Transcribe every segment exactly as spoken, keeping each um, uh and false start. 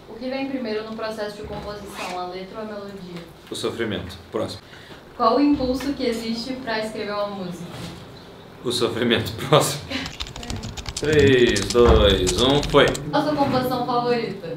O que vem primeiro no processo de composição, a letra ou a melodia? O sofrimento. Próximo. Qual o impulso que existe para escrever uma música? O sofrimento. Próximo. três, dois, um, foi. Qual a sua composição favorita?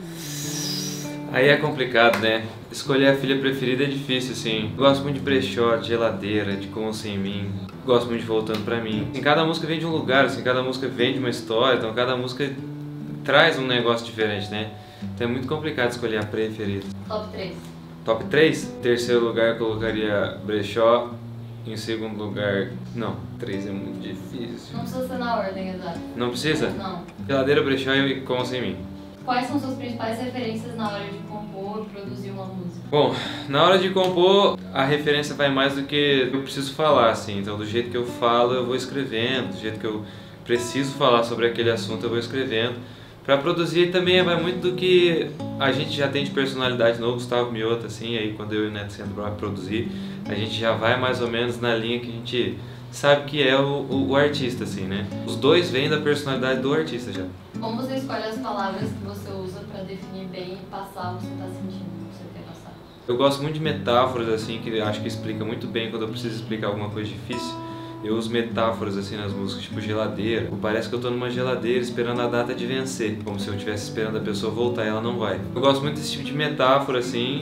Aí é complicado, né? Escolher a filha preferida é difícil, assim. Gosto muito de Brechó, de Geladeira, de Como Sem Mim. Gosto muito de Voltando Pra Mim. Assim, cada música vem de um lugar, assim, cada música vem de uma história, então cada música traz um negócio diferente, né? Então é muito complicado escolher a preferida. Top três. Top três? Em terceiro lugar eu colocaria Brechó. Em segundo lugar... Não, três é muito difícil. Não precisa ser na ordem exata. Não precisa? Não. Geladeira, Brechó e Como Sem Mim. Quais são suas principais referências na hora de compor e produzir uma música? Bom, na hora de compor, a referência vai mais do que eu preciso falar, assim. Então, do jeito que eu falo, eu vou escrevendo. Do jeito que eu preciso falar sobre aquele assunto, eu vou escrevendo. Para produzir também vai muito do que a gente já tem de personalidade no Gustavo Mioto, assim. Aí, quando eu e o Neto sendo para produzir, a gente já vai mais ou menos na linha que a gente sabe que é o, o, o artista, assim, né? Os dois vêm da personalidade do artista já. Como você escolhe as palavras que você usa para definir bem e passar o que você está sentindo, o que você quer passar? Eu gosto muito de metáforas, assim, que acho que explica muito bem quando eu preciso explicar alguma coisa difícil. Eu uso metáforas, assim, nas músicas, tipo geladeira. Parece que eu tô numa geladeira esperando a data de vencer, como se eu estivesse esperando a pessoa voltar e ela não vai. Eu gosto muito desse tipo de metáfora, assim,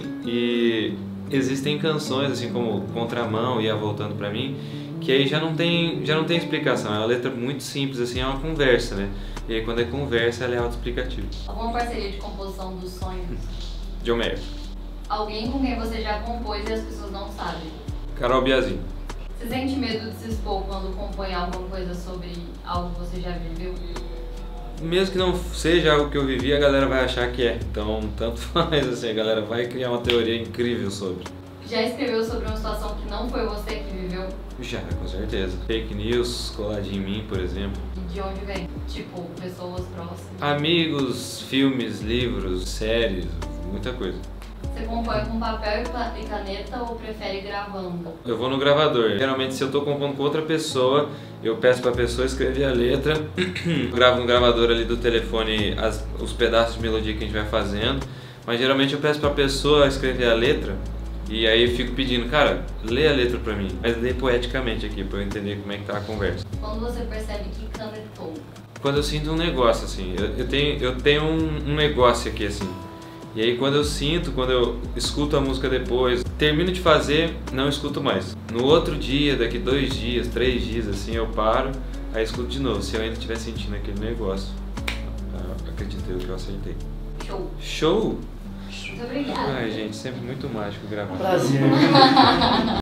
e existem canções, assim, como Contramão e A Voltando Pra Mim, que aí já não tem, já não tem explicação, é uma letra muito simples, assim, é uma conversa, né? E aí quando é conversa, ela é autoexplicativa. Alguma parceria de composição dos sonhos? John Mayer. Alguém com quem você já compôs e as pessoas não sabem? Carol Biazin. Você sente medo de se expor quando compõe alguma coisa sobre algo que você já viveu? Mesmo que não seja algo que eu vivi, a galera vai achar que é. Então, tanto faz, assim, a galera vai criar uma teoria incrível sobre. Já escreveu sobre uma situação que não foi você que viveu? Já, com certeza. Fake news, coladinho em mim, por exemplo. E de onde vem? Tipo, pessoas próximas? Amigos, filmes, livros, séries, muita coisa. Você compõe com papel e caneta ou prefere gravando? Eu vou no gravador. Geralmente, se eu tô compondo com outra pessoa, eu peço pra pessoa escrever a letra, gravo no gravador ali do telefone as, os pedaços de melodia que a gente vai fazendo, mas geralmente eu peço pra pessoa escrever a letra e aí eu fico pedindo, cara, lê a letra pra mim, mas lê poeticamente aqui, pra eu entender como é que tá a conversa. Quando você percebe que canetou? Quando eu sinto um negócio, assim, eu, eu tenho, eu tenho um, um negócio aqui, assim. E aí quando eu sinto, quando eu escuto a música depois, termino de fazer, não escuto mais. No outro dia, daqui dois dias, três dias, assim, eu paro, aí escuto de novo. Se eu ainda estiver sentindo aquele negócio, acredito eu que eu acertei. Show! Show? Muito obrigada. Ai, gente, sempre muito mágico gravar. Prazer.